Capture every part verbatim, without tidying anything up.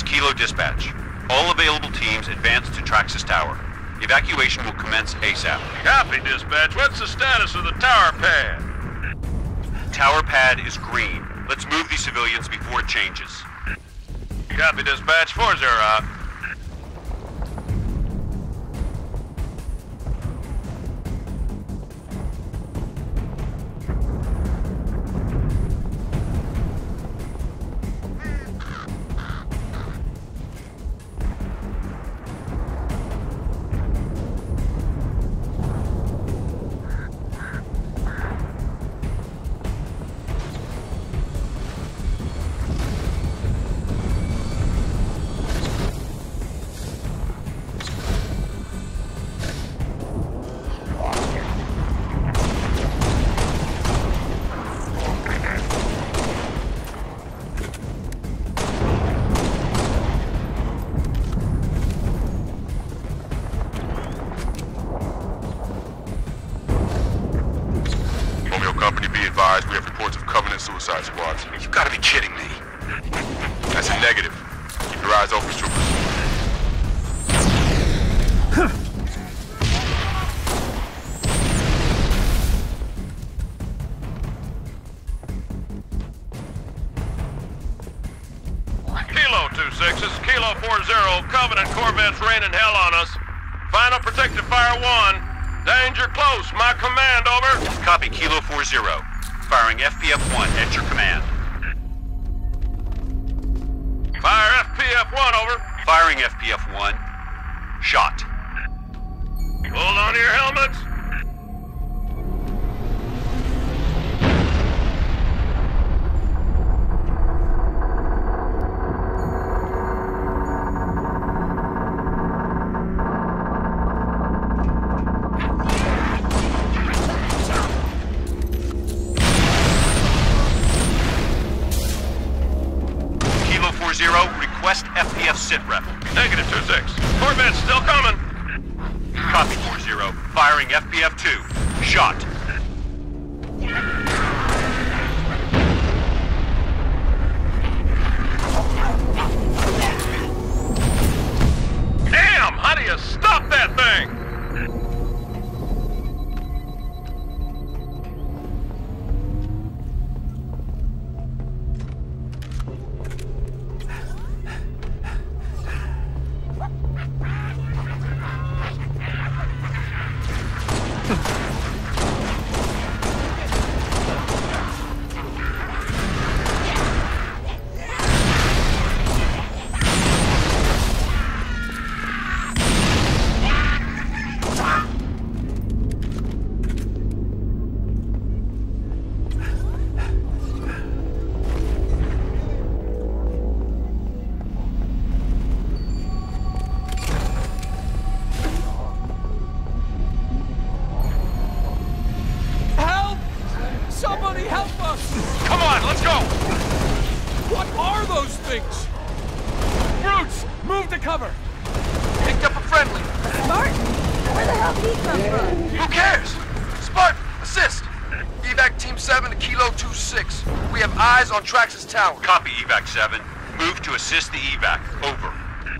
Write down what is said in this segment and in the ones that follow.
Kilo dispatch. All available teams advance to Traxxas Tower. Evacuation will commence ASAP. Copy, dispatch. What's the status of the tower pad? Tower pad is green. Let's move these civilians before it changes. Copy, dispatch. four zero out. We have reports of Covenant suicide squads. You gotta be kidding me. That's a negative. Keep your eyes open, troopers. Kilo two six, this is Kilo four zero. Covenant Corvettes raining hell on us. Final protective fire one. Danger close. My command, over. Copy, Kilo four zero. Firing F P F one at your command. Fire F P F one, over. Firing F P F one. Shot. Hold on to your helmets. Zero, request F P F sit rep. Negative two six. Corvette's still coming. Copy four zero. Firing F P F two. Shot. Damn! How do you stop that thing? Cover! Picked up a friendly. Spartan? Where the hell did he come from? Who cares? Spartan, assist! Evac Team seven to Kilo two six. We have eyes on Traxxas Tower. Copy, Evac seven. Move to assist the evac. Over.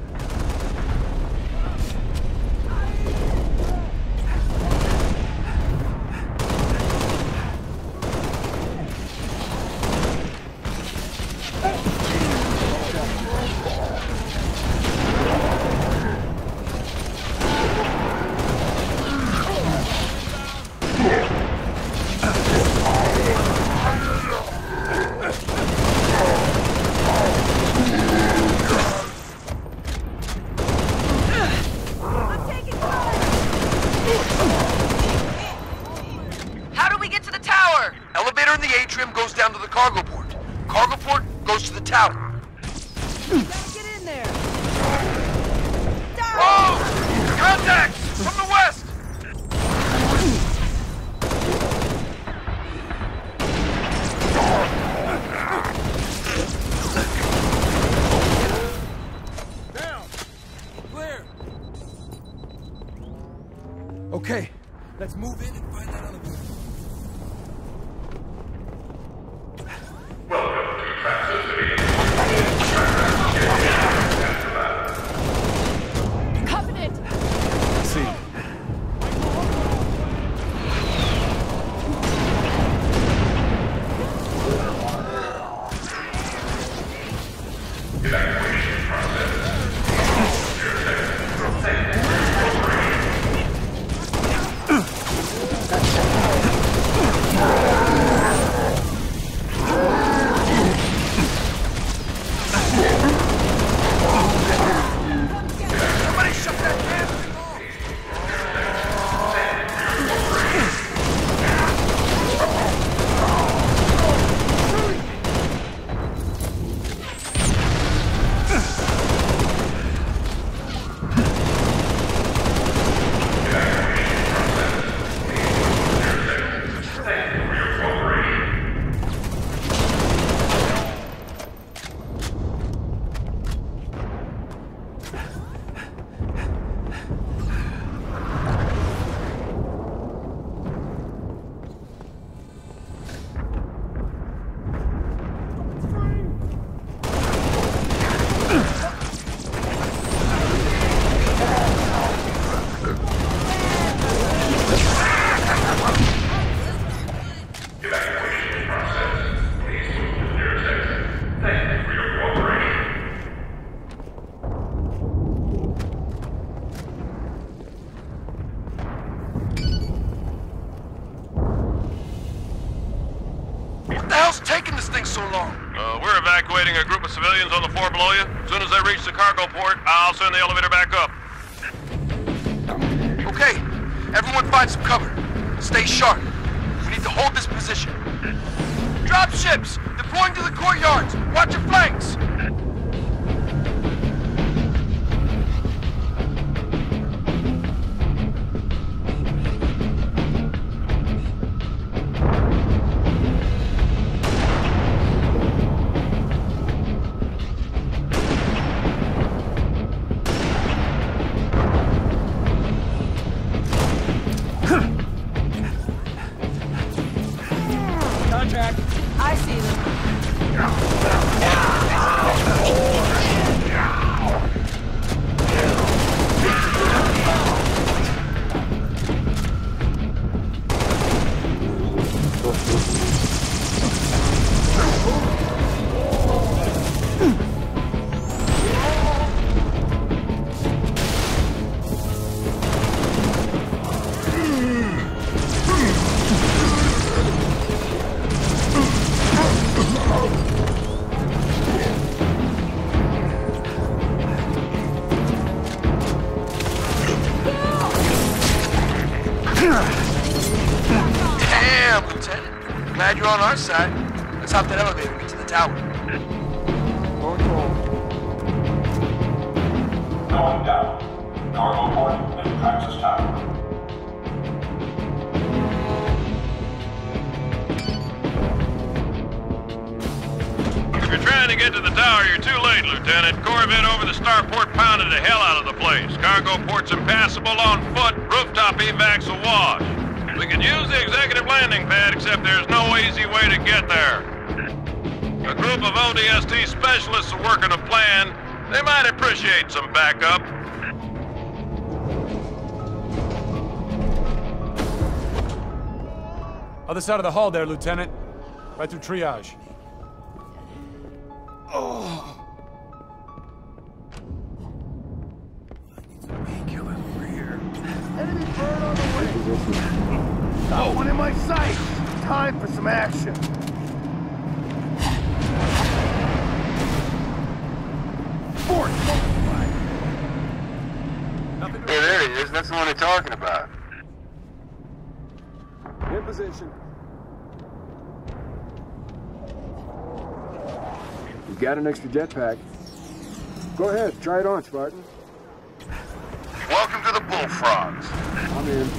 Elevator in the atrium goes down to the cargo port. Cargo port goes to the tower. Gotta get in there. Whoa! Contact! From the west! Down! Clear! Okay, let's move in and find that other one. Welcome to Traxxas City. hell's taking this thing so long? Uh, we're evacuating a group of civilians on the floor below you. As soon as they reach the cargo port, I'll send the elevator back up. Okay, everyone find some cover. Stay sharp. We need to hold this position. Drop ships! Deploying to the courtyards! Watch your flanks! I see them. Damn, Lieutenant. Glad you're on our side. Let's hop that elevator and get to the tower. Going down. Cargo port and Praxis Tower. If you're trying to get to the tower, you're too late, Lieutenant. Corvette over the starport pounded the hell out of the place. Cargo port's impassable on foot. Rooftop evacs awash. We could use the executive landing pad, except there's no easy way to get there. A group of O D S T specialists are working a plan. They might appreciate some backup. Other side of the hall there, Lieutenant. Right through triage. Oh. Painkiller over here. Enemy bird on the way. Got one in my sight. Time for some action. Fort. Hey, there he is. That's the one they're talking about. In position. You got an extra jetpack. Go ahead, try it on, Spartan. Welcome to the Bullfrogs. I'm in.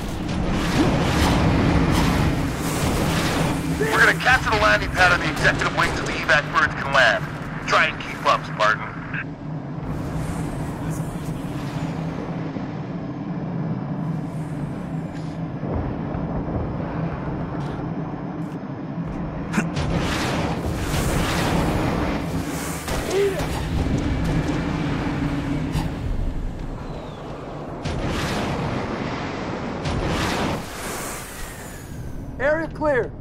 We're gonna capture the landing pad on the executive wing so the evac birds can land. Try and keep up, Spartan. Area clear.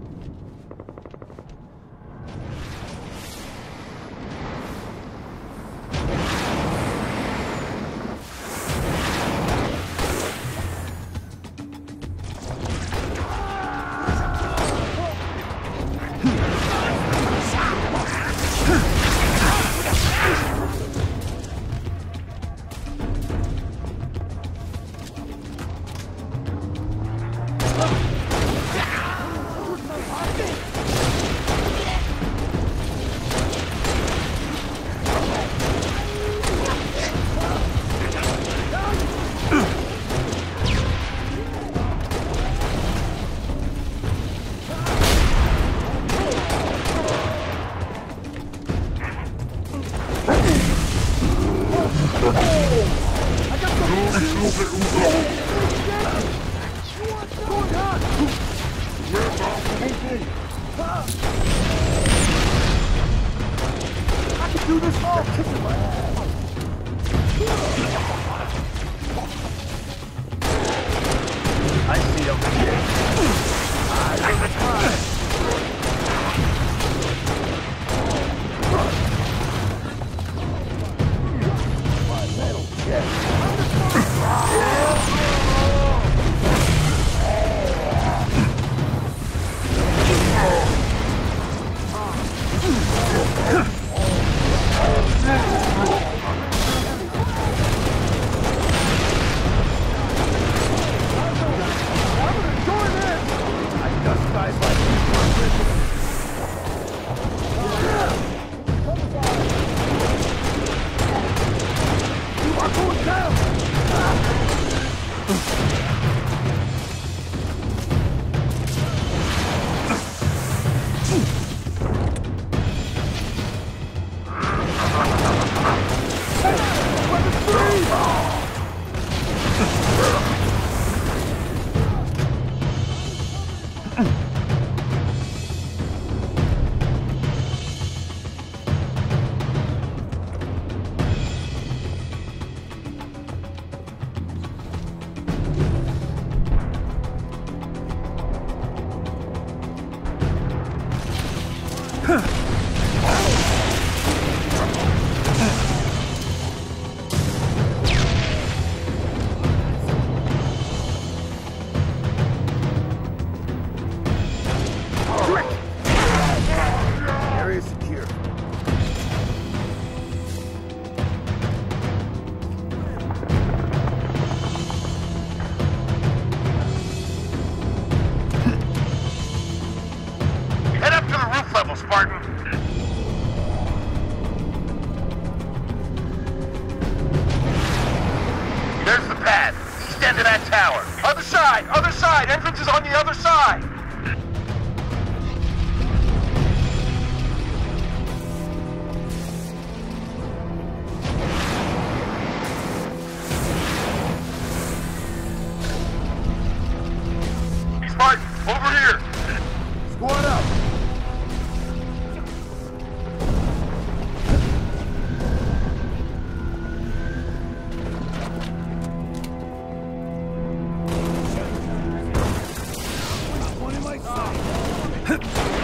Do this all, kicking my ass. I see over here. Eyes on the prize. My metal chest. Area secure. Head up to the roof level, Spartan. There's the pad. East end of that tower. Other side! Other side! Entrance is on the other side! Spartan, over here! Squad up. One in my sight.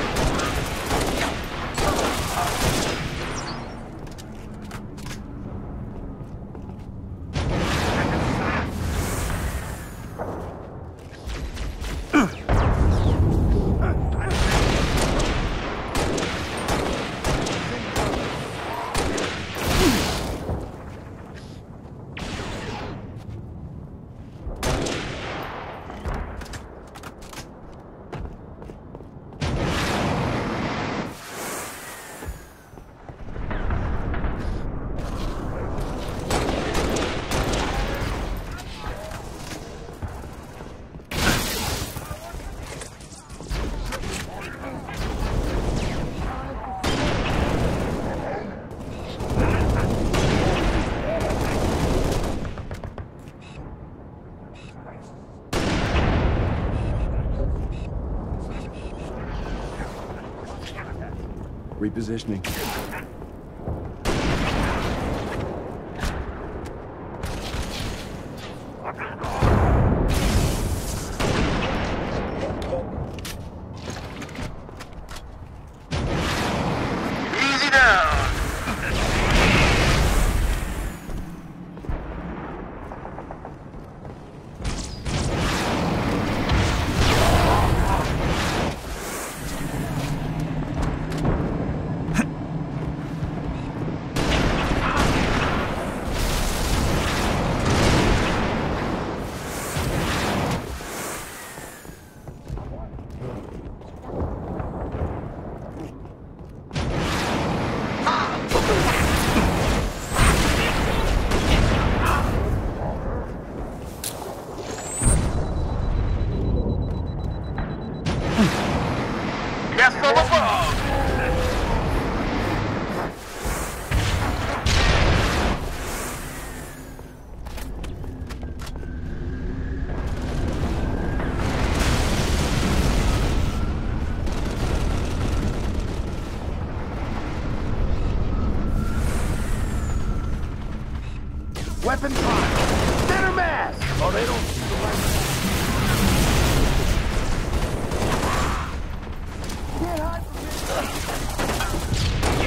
Repositioning. Easy down! Yes, from above! Weapon time. Center mass. Oh, they don't see the right. Can't hide from me.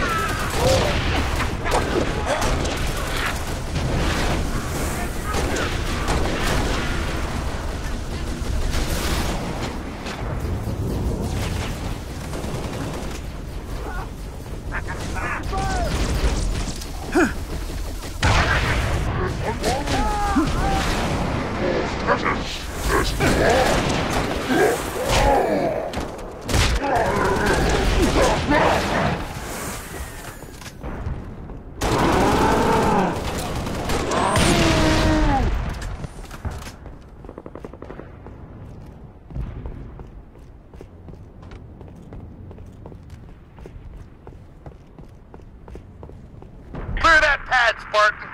Clear that pad, Spartan!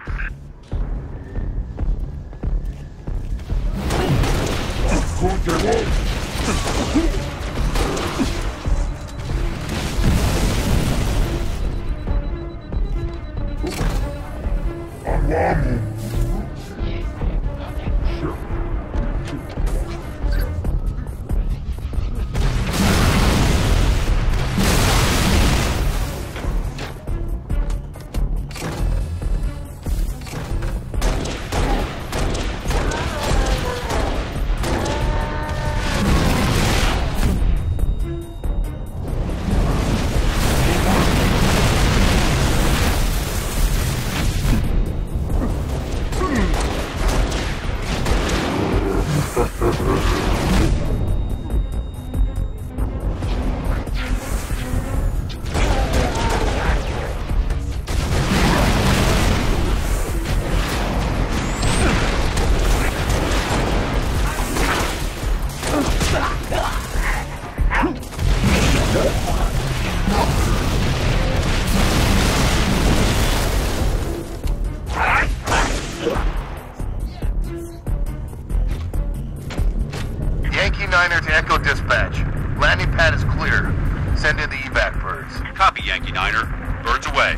Yankee Niner to Echo Dispatch. Landing pad is clear. Send in the evac birds. Copy, Yankee Niner. Birds away.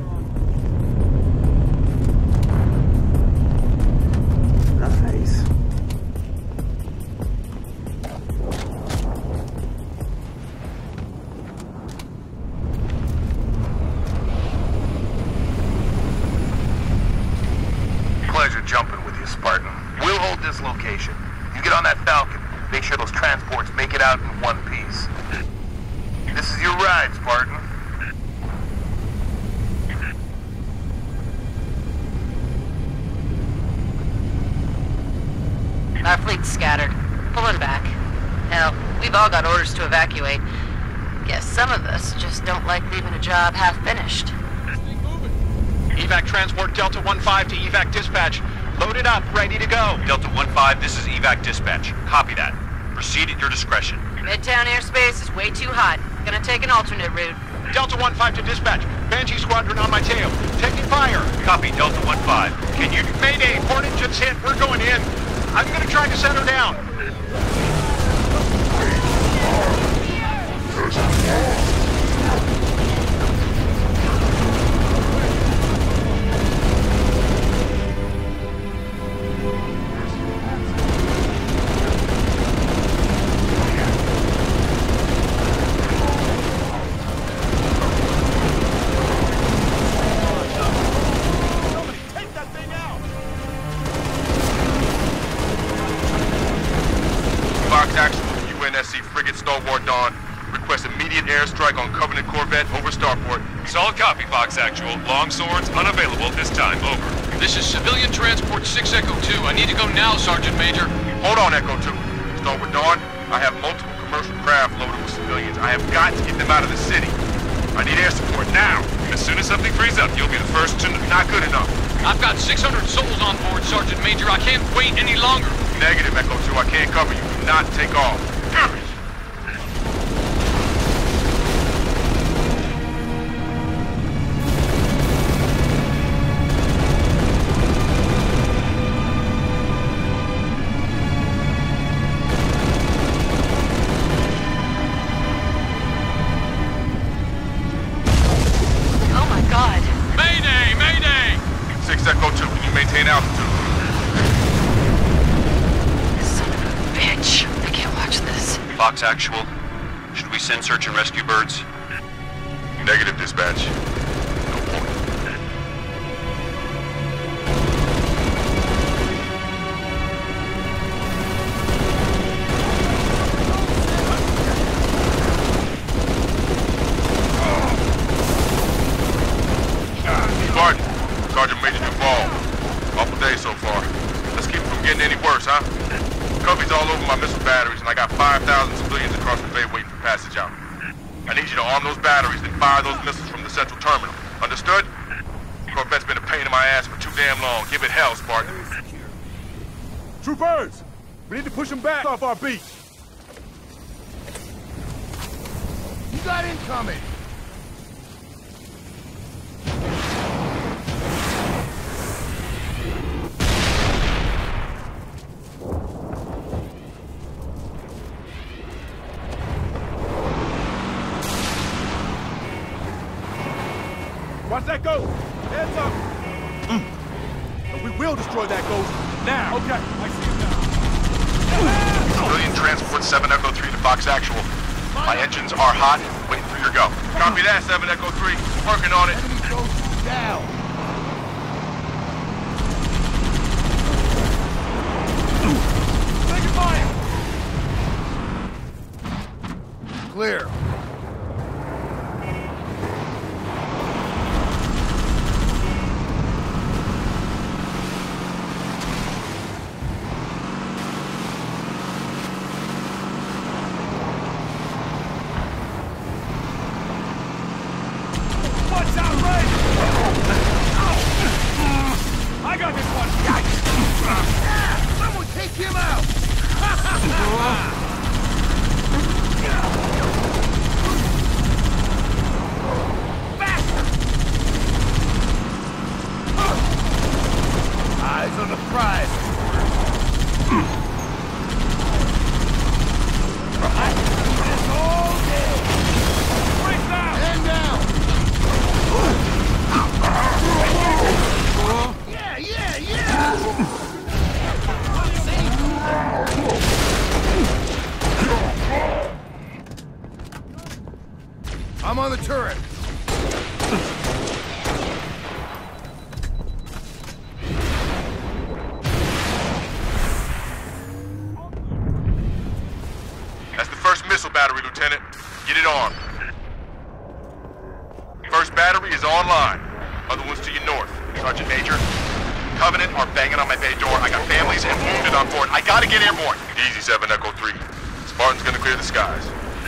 Nice. Pleasure jumping with you, Spartan. We'll hold this location. You get on that Falcon. Make sure those transports make it out in one piece. This is your ride, Spartan. Our fleet's scattered. Pulling back. Hell, we've all got orders to evacuate. Guess some of us just don't like leaving a job half-finished. Evac transport Delta one five to evac dispatch. Loaded up, ready to go. Delta one five, this is evac dispatch. Copy that. Proceed at your discretion. Midtown airspace is way too hot. Gonna take an alternate route. Delta one five to dispatch. Banshee squadron on my tail. Taking fire. Copy, Delta one five. Can you... Mayday, port engine's hit. We're going in. I'm gonna try to set her down. Fox Actual, U N S C frigate Stalwart Dawn. Request immediate airstrike on Covenant Corvette over Starport. Solid copy, Fox Actual. Long swords unavailable at this time. Over. This is civilian transport six Echo two. I need to go now, Sergeant Major. Hold on, Echo two. Stalwart Dawn, I have multiple commercial craft loaded with civilians. I have got to get them out of the city. I need air support now. As soon as something frees up, you'll be the first to... Not good enough. I've got six hundred souls on board, Sergeant Major. I can't wait any longer. Negative, Echo two. I can't cover you. Do not take off. Damn it. Oh my god. Mayday! Mayday! six Echo two, can you maintain altitude? Son of a bitch. I can't watch this. Fox Actual, should we send search and rescue birds? Negative, dispatch. No point. Spartan, Sergeant Major Duval. Awful day so far. Let's keep it from getting any worse, huh? Coverage all over my missile batteries, and I got five thousand civilians across the bay waiting for passage out. I need you to arm those batteries, then fire those missiles from the central terminal. Understood? Corvette's been a pain in my ass for too damn long. Give it hell, Spartan. Troopers! We need to push them back off our beat. You got incoming! Watch that ghost! Heads up! Mm. And we will destroy that ghost now! Okay, I see it now. Civilian transport seven Echo three to Fox Actual. My engines are hot, waiting for your go. Copy that, seven Echo three. Working on it. Enemy ghost down! Taking fire! Clear. What's out, Ray? I got this one. Someone take him out. I'm on the turret. That's the first missile battery, Lieutenant. Get it armed. First battery is online. Other ones to your north. Sergeant Major, Covenant are banging on my bay door. I got families and wounded on board. I gotta get airborne. Easy, seven Echo three. Spartan's gonna clear the skies.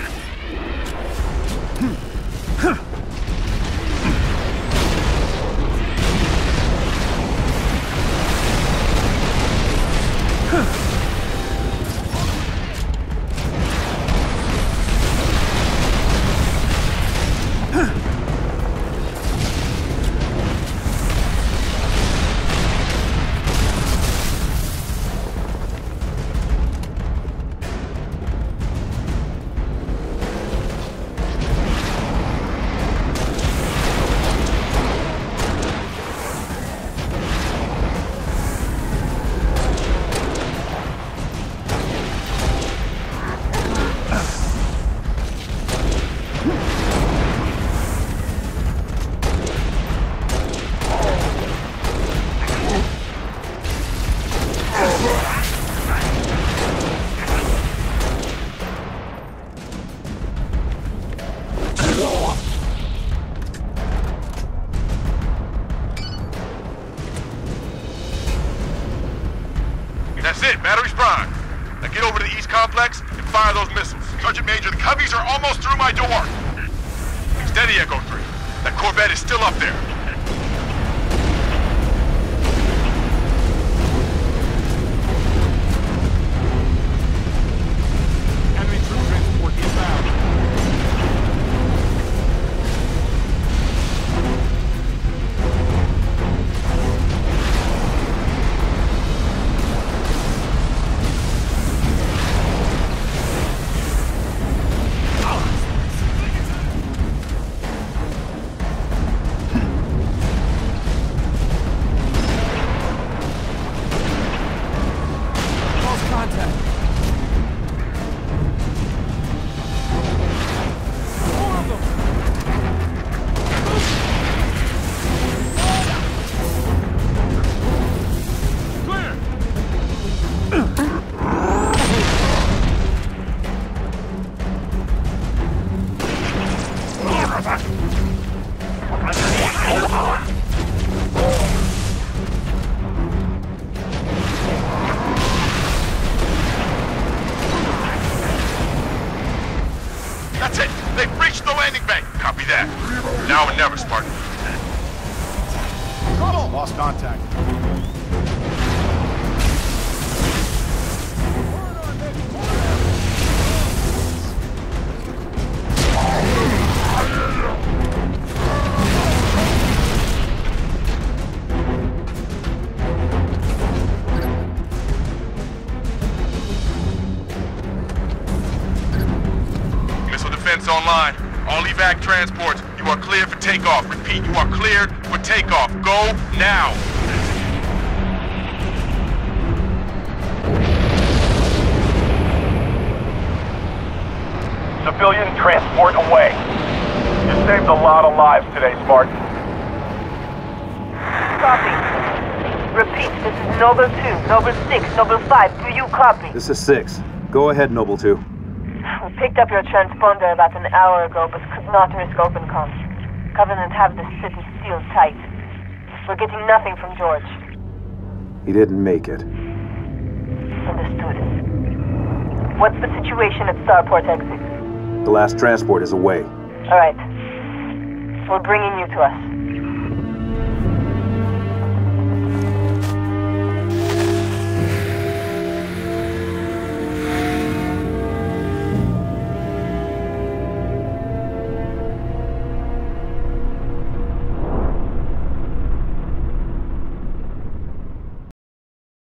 That's it, battery's prime. Now get over to the east complex and fire those missiles. Sergeant Major, the Coveys are almost through my door. Steady, Echo three. That Corvette is still up there. Enemy troop transport inbound. That's it! They've reached the landing bank! Copy that. Now or never, Spartan. Lost contact. Missile defense online. All evac transports, you are cleared for takeoff. Repeat, you are cleared for takeoff. Go now! Civilian transport away. You saved a lot of lives today, Spartan. Copy. Repeat, this is Noble two, Noble six, Noble five. Do you copy? This is six. Go ahead, Noble two. We picked up your transponder about an hour ago, but could not risk open comms. Covenant have the city sealed tight. We're getting nothing from George. He didn't make it. Understood. What's the situation at Starport exit? The last transport is away. All right. We're bringing you to us.